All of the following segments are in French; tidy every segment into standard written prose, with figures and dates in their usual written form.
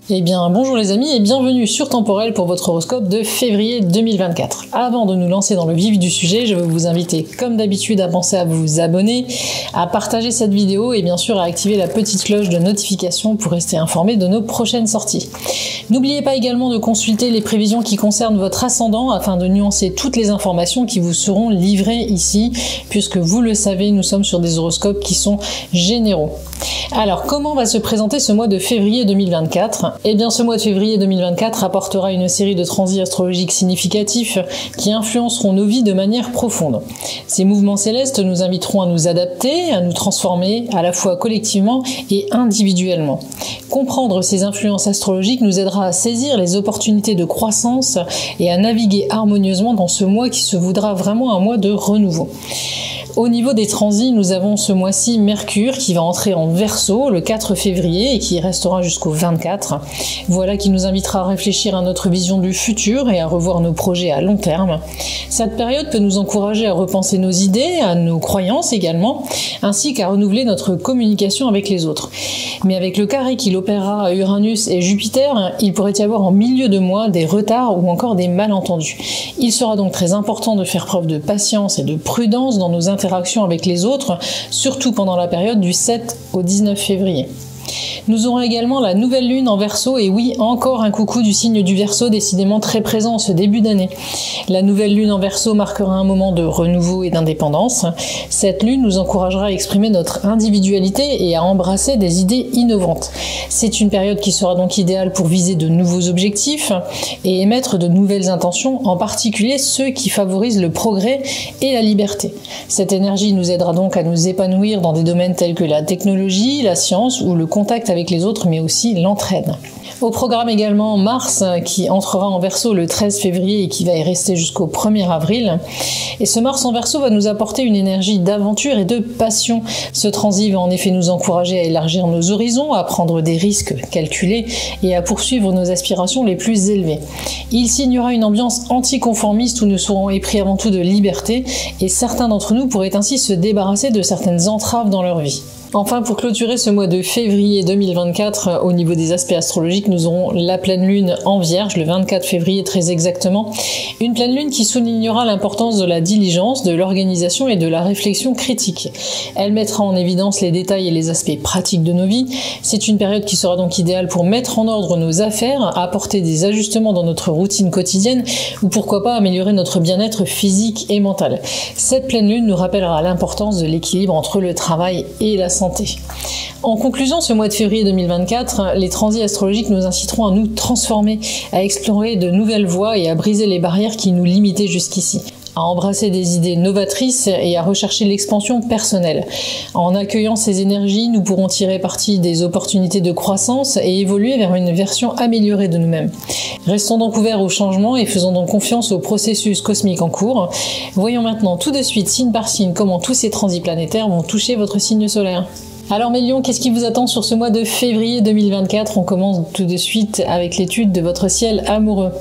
Eh bien, bonjour les amis et bienvenue sur Temporel pour votre horoscope de février 2024. Avant de nous lancer dans le vif du sujet, je veux vous inviter, comme d'habitude, à penser à vous abonner, à partager cette vidéo et bien sûr à activer la petite cloche de notification pour rester informé de nos prochaines sorties. N'oubliez pas également de consulter les prévisions qui concernent votre ascendant afin de nuancer toutes les informations qui vous seront livrées ici, puisque vous le savez, nous sommes sur des horoscopes qui sont généraux. Alors, comment va se présenter ce mois de février 2024 ? Eh bien, ce mois de février 2024 apportera une série de transits astrologiques significatifs qui influenceront nos vies de manière profonde. Ces mouvements célestes nous inviteront à nous adapter, à nous transformer, à la fois collectivement et individuellement. Comprendre ces influences astrologiques nous aidera à saisir les opportunités de croissance et à naviguer harmonieusement dans ce mois qui se voudra vraiment un mois de renouveau. Au niveau des transits, nous avons ce mois-ci Mercure qui va entrer en Verseau le 4 février et qui restera jusqu'au 24. Voilà qui nous invitera à réfléchir à notre vision du futur et à revoir nos projets à long terme. Cette période peut nous encourager à repenser nos idées, à nos croyances également, ainsi qu'à renouveler notre communication avec les autres. Mais avec le carré qu'il opérera à Uranus et Jupiter, il pourrait y avoir en milieu de mois des retards ou encore des malentendus. Il sera donc très important de faire preuve de patience et de prudence dans nos interactions avec les autres, surtout pendant la période du 7 au 19 février. Nous aurons également la nouvelle lune en Verseau et oui, encore un coucou du signe du Verseau décidément très présent en ce début d'année. La nouvelle lune en Verseau marquera un moment de renouveau et d'indépendance. Cette lune nous encouragera à exprimer notre individualité et à embrasser des idées innovantes. C'est une période qui sera donc idéale pour viser de nouveaux objectifs et émettre de nouvelles intentions, en particulier ceux qui favorisent le progrès et la liberté. Cette énergie nous aidera donc à nous épanouir dans des domaines tels que la technologie, la science ou le contact avec les autres, mais aussi l'entraide. Au programme également Mars qui entrera en Verseau le 13 février et qui va y rester jusqu'au 1er avril. Et ce Mars en Verseau va nous apporter une énergie d'aventure et de passion. Ce transit va en effet nous encourager à élargir nos horizons, à prendre des risques calculés et à poursuivre nos aspirations les plus élevées. Il signera une ambiance anticonformiste où nous serons épris avant tout de liberté et certains d'entre nous pourraient ainsi se débarrasser de certaines entraves dans leur vie. Enfin, pour clôturer ce mois de février 2024, au niveau des aspects astrologiques, nous aurons la pleine lune en Vierge, le 24 février très exactement. Une pleine lune qui soulignera l'importance de la diligence, de l'organisation et de la réflexion critique. Elle mettra en évidence les détails et les aspects pratiques de nos vies. C'est une période qui sera donc idéale pour mettre en ordre nos affaires, apporter des ajustements dans notre routine quotidienne ou pourquoi pas améliorer notre bien-être physique et mental. Cette pleine lune nous rappellera l'importance de l'équilibre entre le travail et la santé. En conclusion, ce mois de février 2024, les transits astrologiques nous inciteront à nous transformer, à explorer de nouvelles voies et à briser les barrières qui nous limitaient jusqu'ici, à embrasser des idées novatrices et à rechercher l'expansion personnelle. En accueillant ces énergies, nous pourrons tirer parti des opportunités de croissance et évoluer vers une version améliorée de nous-mêmes. Restons donc ouverts au changement et faisons donc confiance au processus cosmique en cours. Voyons maintenant tout de suite, signe par signe, comment tous ces transits planétaires vont toucher votre signe solaire. Alors mes lions, qu'est-ce qui vous attend sur ce mois de février 2024 ? On commence tout de suite avec l'étude de votre ciel amoureux.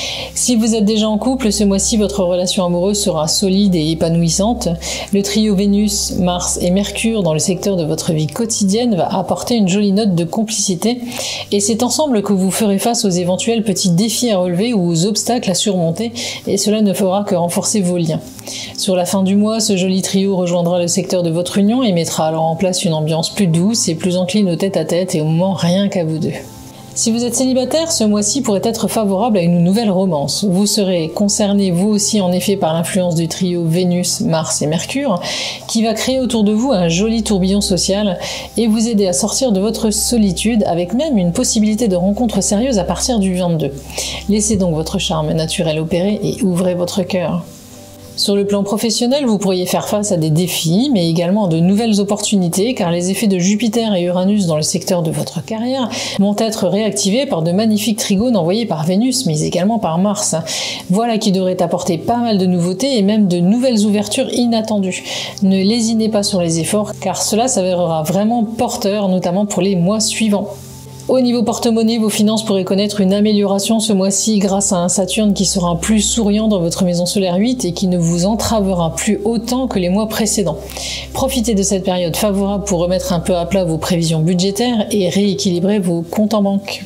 Si vous êtes déjà en couple, ce mois-ci, votre relation amoureuse sera solide et épanouissante. Le trio Vénus, Mars et Mercure dans le secteur de votre vie quotidienne va apporter une jolie note de complicité. Et c'est ensemble que vous ferez face aux éventuels petits défis à relever ou aux obstacles à surmonter. Et cela ne fera que renforcer vos liens. Sur la fin du mois, ce joli trio rejoindra le secteur de votre union et mettra alors en place une ambiance plus douce et plus encline au tête-à-tête et au moment rien qu'à vous deux. Si vous êtes célibataire, ce mois-ci pourrait être favorable à une nouvelle romance. Vous serez concerné vous aussi en effet par l'influence du trio Vénus, Mars et Mercure, qui va créer autour de vous un joli tourbillon social et vous aider à sortir de votre solitude avec même une possibilité de rencontre sérieuse à partir du 22. Laissez donc votre charme naturel opérer et ouvrez votre cœur. Sur le plan professionnel, vous pourriez faire face à des défis, mais également à de nouvelles opportunités, car les effets de Jupiter et Uranus dans le secteur de votre carrière vont être réactivés par de magnifiques trigones envoyés par Vénus, mais également par Mars. Voilà qui devrait apporter pas mal de nouveautés et même de nouvelles ouvertures inattendues. Ne lésinez pas sur les efforts, car cela s'avérera vraiment porteur, notamment pour les mois suivants. Au niveau porte-monnaie, vos finances pourraient connaître une amélioration ce mois-ci grâce à un Saturne qui sera plus souriant dans votre maison solaire 8 et qui ne vous entravera plus autant que les mois précédents. Profitez de cette période favorable pour remettre un peu à plat vos prévisions budgétaires et rééquilibrer vos comptes en banque.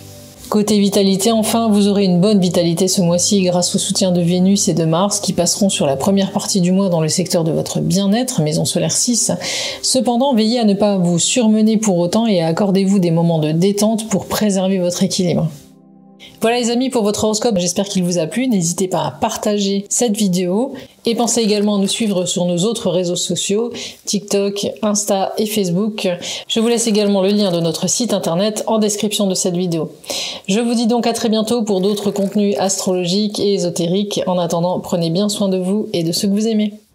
Côté vitalité, enfin, vous aurez une bonne vitalité ce mois-ci grâce au soutien de Vénus et de Mars qui passeront sur la première partie du mois dans le secteur de votre bien-être, maison solaire 6. Cependant, veillez à ne pas vous surmener pour autant et accordez-vous des moments de détente pour préserver votre équilibre. Voilà les amis pour votre horoscope, j'espère qu'il vous a plu, n'hésitez pas à partager cette vidéo et pensez également à nous suivre sur nos autres réseaux sociaux, TikTok, Insta et Facebook. Je vous laisse également le lien de notre site internet en description de cette vidéo. Je vous dis donc à très bientôt pour d'autres contenus astrologiques et ésotériques. En attendant, prenez bien soin de vous et de ceux que vous aimez.